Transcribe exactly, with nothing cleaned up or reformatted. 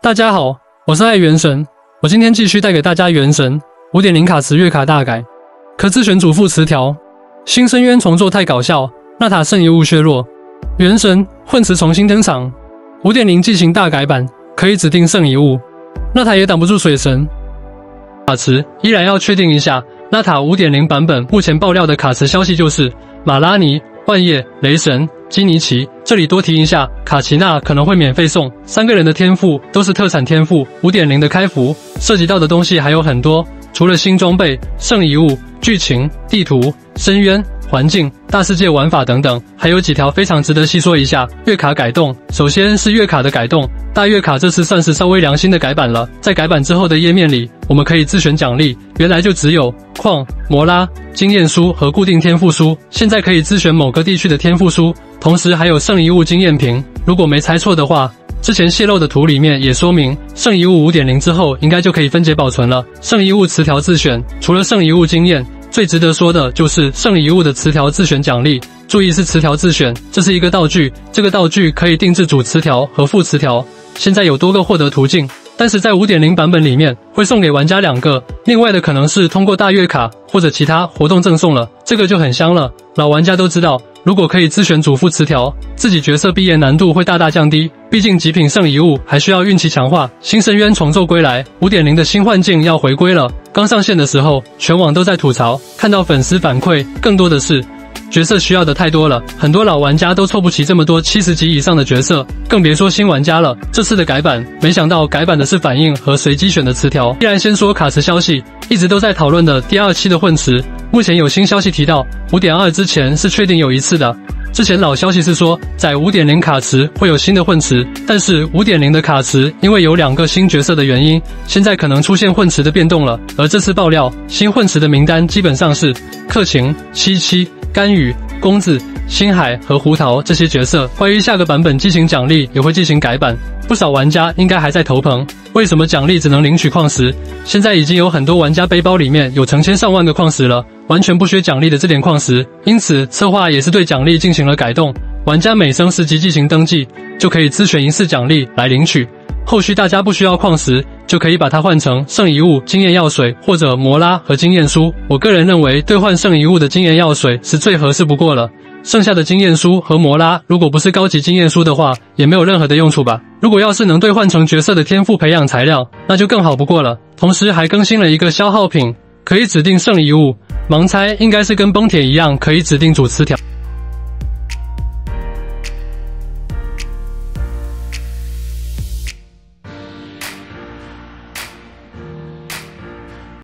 大家好，我是爱元神，我今天继续带给大家元神 五点零 卡池月卡大改，可自选主副词条。新深渊重做太搞笑，纳塔圣遗物削弱。元神混词重新登场 ，五点零 进行大改版，可以指定圣遗物，纳塔也挡不住水神。卡池依然要确定一下，纳塔 五点零 版本目前爆料的卡池消息就是马拉尼、万叶、雷神、基尼奇。这里多提一下，卡奇娜可能会免费送，三个人的天赋都是特产天赋 五点零 的开服，涉及到的东西还有很多，除了新装备、圣遗物、剧情、地图、深渊、环境、大世界玩法等等，还有几条非常值得细说一下。月卡改动，首先是月卡的改动，大月卡这次算是稍微良心的改版了。在改版之后的页面里，我们可以自选奖励，原来就只有矿、摩拉、经验书和固定天赋书，现在可以自选某个地区的天赋书，同时还有圣遗物经验瓶。如果没猜错的话，之前泄露的图里面也说明，圣遗物 五点零 之后应该就可以分解保存了。圣遗物词条自选，除了圣遗物经验，最值得说的就是圣遗物的词条自选奖励。注意是词条自选，这是一个道具，这个道具可以定制主词条和副词条。现在有多个获得途径，但是在 五点零 版本里面会送给玩家两个，另外的可能是通过大月卡或者其他活动赠送了，这个就很香了。老玩家都知道，如果可以自选主副词条，自己角色毕业难度会大大降低，毕竟极品圣遗物还需要运气强化。新深渊重奏归来 ，五点零 的新幻境要回归了。刚上线的时候，全网都在吐槽，看到粉丝反馈，更多的是角色需要的太多了，很多老玩家都凑不齐这么多七十级以上的角色，更别说新玩家了。这次的改版，没想到改版的是反应和随机选的词条。依然先说卡池消息，一直都在讨论的第二期的混词，目前有新消息提到 五点二 之前是确定有一次的。之前老消息是说，在 五点零 卡池会有新的混词，但是 五点零 的卡池因为有两个新角色的原因，现在可能出现混词的变动了。而这次爆料，新混词的名单基本上是克勤、七七、甘雨、公子、星海和胡桃这些角色。关于下个版本进行奖励也会进行改版，不少玩家应该还在头疼，为什么奖励只能领取矿石？现在已经有很多玩家背包里面有成千上万个矿石了，完全不缺奖励的这点矿石，因此策划也是对奖励进行了改动。玩家每升十级进行登记，就可以自选一次奖励来领取。后续大家不需要矿石，就可以把它换成圣遗物、经验药水或者摩拉和经验书。我个人认为兑换圣遗物的经验药水是最合适不过了，剩下的经验书和摩拉如果不是高级经验书的话，也没有任何的用处吧。如果要是能兑换成角色的天赋培养材料，那就更好不过了。同时还更新了一个消耗品，可以指定圣遗物，盲猜应该是跟崩铁一样可以指定主词条。